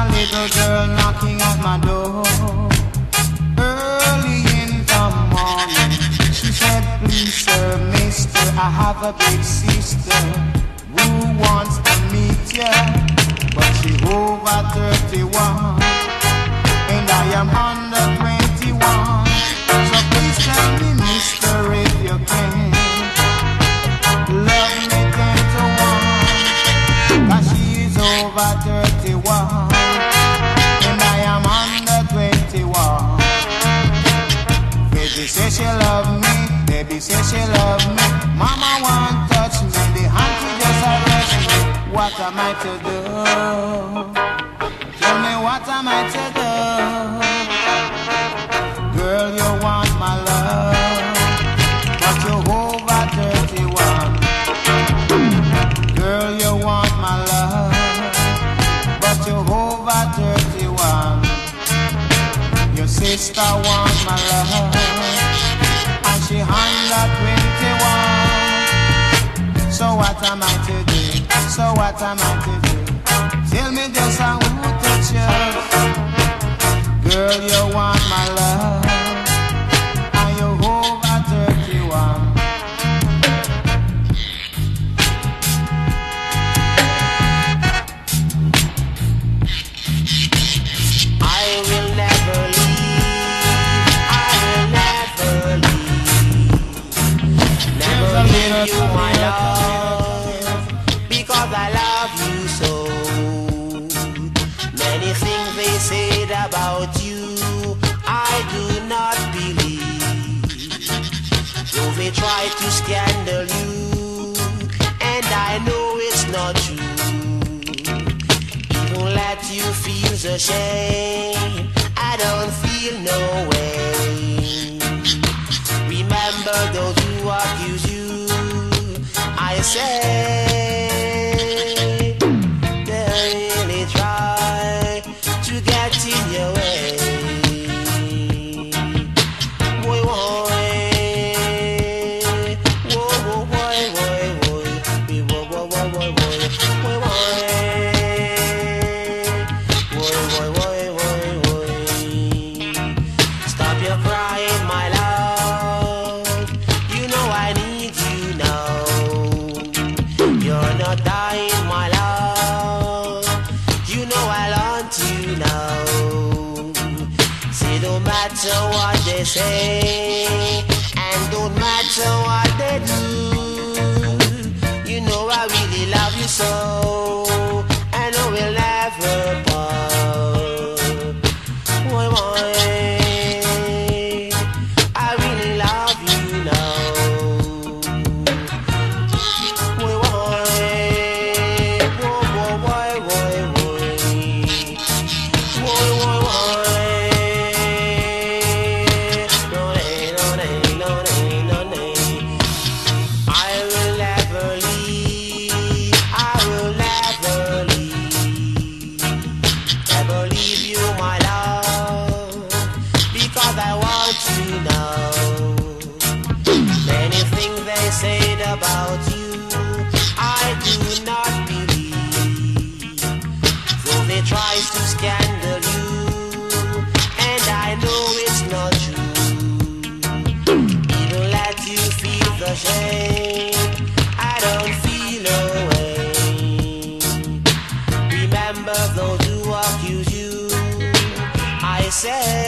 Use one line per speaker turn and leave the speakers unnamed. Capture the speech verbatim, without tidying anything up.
a little girl knocking at my door. Early in the morning, she said, please sir, mister, I have a big sister who wants to meet ya, but she over thirty-one, and I am under twenty-one. So please tell me, mister, if you can, love me ten to one, cause she is over thirty-one, and I am under twenty-one. Baby say she love me, baby say she love me, mama won't touch me, the auntie just arrest me. What am I to do? Tell me what am I to do? Girl, you want my love, but you're over thirty-one. Girl, you want my love, but you're over thirty-one. Your sister wants my love, and she under twenty-one. So what am I to do? So what am I to do? Tell me just how who touch you. Girl, you want my love, and you're over thirty-one. I will never leave, I will never leave, never leave you, my love, because I love you so. Many things they said about you, I do not believe. Though they try to scandal you, and I know it's not true. Even let you feel the shame, I don't feel no way. Remember those who accuse you, I say they really try to get in your way. Boy, boy, whoa, whoa, boy, boy, boy, whoa, whoa, whoa, boy, boy, boy, boy, boy, boy, boy, boy. Stop your crying, my love. You know I need you now. You're not dying, my love. You know I want you now. See, don't matter what they say, and don't matter what they do, you know I really love you so, and I will never part. Boy, boy, I really love you now. Boy, boy, boy, boy, boy, boy, boy, boy, boy, boy. No, nay, no, nay, no, nay, no, nay. I will never leave, I will never leave, never leave you, my love, because I want you now. Many things they said about you, I do not believe. Though they try to scandal you, and I know it's not true. Even let you feel the shame, I don't feel no way. Remember those who accuse you, I say